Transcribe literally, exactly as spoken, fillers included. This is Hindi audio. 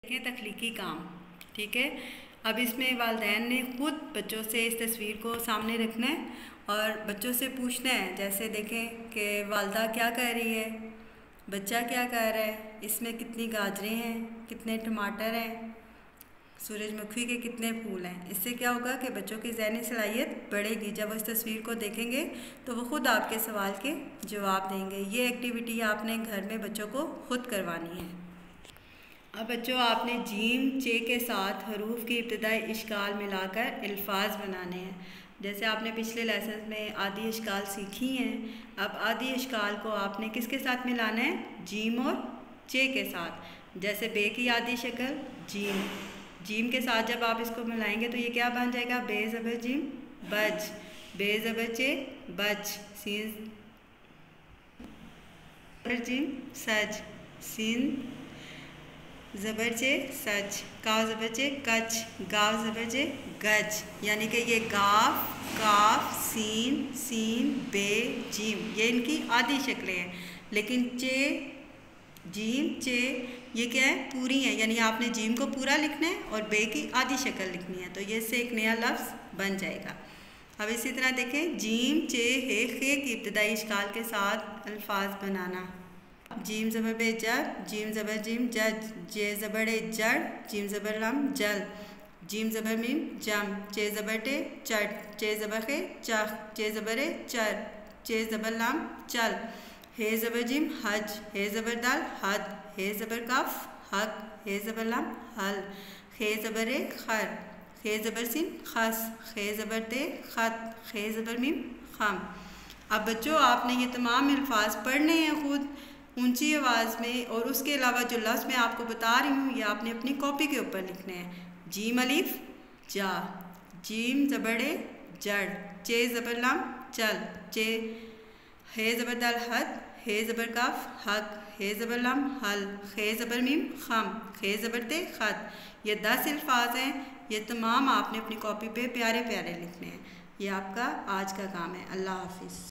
देखें तख्लीकी काम, ठीक है। अब इसमें वालिदैन ने ख़ुद बच्चों से इस तस्वीर को सामने रखना है और बच्चों से पूछना है। जैसे देखें कि वालदा क्या कर रही है, बच्चा क्या कर रहा है, इसमें कितनी गाजरें हैं, कितने टमाटर हैं, सूरजमुखी के कितने फूल हैं। इससे क्या होगा कि बच्चों की ज़हनी सलाहियत बढ़ेगी। जब वो इस तस्वीर को देखेंगे तो वो ख़ुद आपके सवाल के जवाब देंगे। ये एक्टिविटी आपने घर में बच्चों को ख़ुद करवानी है। अब बच्चों आपने जीम चे के साथ हरूफ की इब्तदाई इश्काल मिलाकर अल्फाज बनाने हैं। जैसे आपने पिछले लेसन में आदि इश्काल सीखी हैं, अब आदि इश्काल को आपने किसके साथ मिलाना है? जीम और चे के साथ। जैसे बे की आदि शक्ल जीम, जीम के साथ जब आप इसको मिलाएंगे तो ये क्या बन जाएगा? बे ज़बर जीम बज, बे ज़बर चे बज, सीन जीम सज, सीन ज़बर चे सच, काव ज़बर चे कच, गाव ज़बर चे गज। यानी कि ये गाफ, काफ, सीन, सीन, बे, जीम, ये इनकी आधी शक्लें हैं। लेकिन चे, जीम, चे ये क्या है? पूरी है। यानी आपने जीम को पूरा लिखना है और बे की आधी शक्ल लिखनी है, तो ये से एक नया लफ्ज़ बन जाएगा। अब इसी तरह देखें जीम, चे, हे, खे की इब्तदाई इश्काल के साथ अल्फाज बनाना। जीम ज़बर बे जब, जीम ज़बर जीम जज, जे ज़बर ए जड़, जीम ज़बर लम जल, जीम ज़बर मीम जम, चे ज़बर टे चट, चे ज़बर खे चख, चे ज़बर ए चर, चे ज़बर लम चल, हे ज़बर जिम हज, हे ज़बर दाल हद, हे ज़बर कफ हक, हे ज़बर लम हल, खे ज़बर ए खर, खे ज़बर सिन खस, खे ज़बर ते खत, खे ज़बर मीम खम। अब बच्चों आपने ये तमाम अल्फाज पढ़ने हैं खुद ऊंची आवाज़ में, और उसके अलावा जो लफ्ज़ मैं आपको बता रही हूँ ये आपने अपनी कॉपी के ऊपर लिखने हैं। जीम अलिफ जा, जीम ज़बड़े जड़, चे ज़बर लम चल, चे, हे ज़बर दाल हद, हे ज़बर काफ हक, हे ज़बर लम हल, खे ज़बर मीम खम, खे ज़बर ते खत। ये दस अल्फाज हैं, ये तमाम आपने अपनी कॉपी पे प्यारे प्यारे लिखने हैं। ये आपका आज का काम है। अल्लाह हाफिज़।